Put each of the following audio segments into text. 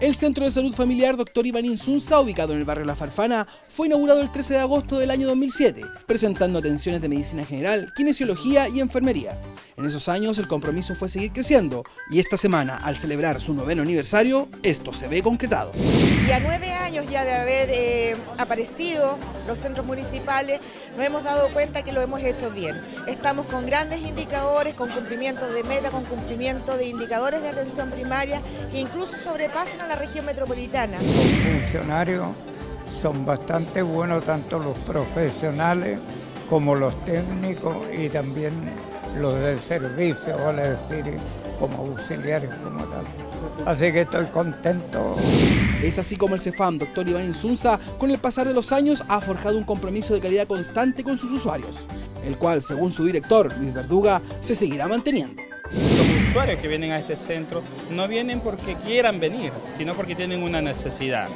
El Centro de Salud Familiar Dr. Iván Insunza, ubicado en el barrio La Farfana, fue inaugurado el 13 de agosto del año 2007, presentando atenciones de medicina general, kinesiología y enfermería. En esos años el compromiso fue seguir creciendo y esta semana, al celebrar su 9º aniversario, esto se ve concretado. Y a 9 años ya de haber aparecido los centros municipales, nos hemos dado cuenta que lo hemos hecho bien. Estamos con grandes indicadores, con cumplimiento de meta, con cumplimiento de indicadores de atención primaria que incluso sobrepasan a la región metropolitana. Los funcionarios son bastante buenos, tanto los profesionales como los técnicos y también los del servicio, vale decir, como auxiliares como tal. Así que estoy contento. Es así como el Cefam Dr. Iván Insunza, con el pasar de los años, ha forjado un compromiso de calidad constante con sus usuarios, el cual, según su director, Luis Verduga, se seguirá manteniendo. Los usuarios que vienen a este centro no vienen porque quieran venir, sino porque tienen una necesidad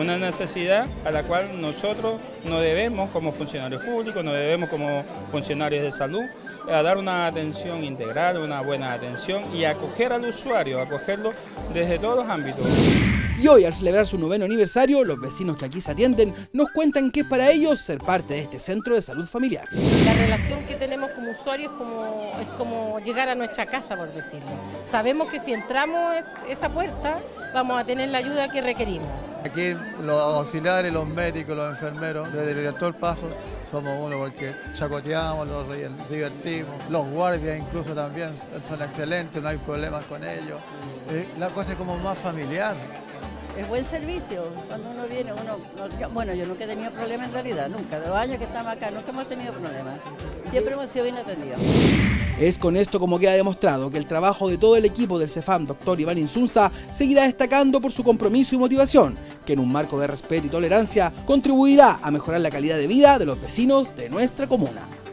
a la cual nosotros no debemos como funcionarios públicos, no debemos como funcionarios de salud, a dar una atención integral, una buena atención y acoger al usuario, acogerlo desde todos los ámbitos. Y hoy, al celebrar su 9º aniversario, los vecinos que aquí se atienden nos cuentan que es para ellos ser parte de este centro de salud familiar. La relación que tenemos como usuarios es como llegar a nuestra casa, por decirlo. Sabemos que si entramos esa puerta vamos a tener la ayuda que requerimos. Aquí los auxiliares, los médicos, los enfermeros, desde el director Pajo, somos uno porque chacoteamos, nos divertimos. Los guardias incluso también son excelentes, no hay problemas con ellos. La cosa es como más familiar. Es buen servicio, cuando uno viene, bueno, yo nunca he tenido problemas en realidad, nunca, de los años que estamos acá, nunca hemos tenido problemas, siempre hemos sido bien atendidos. Es con esto como queda demostrado que el trabajo de todo el equipo del Cefam Dr. Iván Insunza seguirá destacando por su compromiso y motivación, que en un marco de respeto y tolerancia contribuirá a mejorar la calidad de vida de los vecinos de nuestra comuna.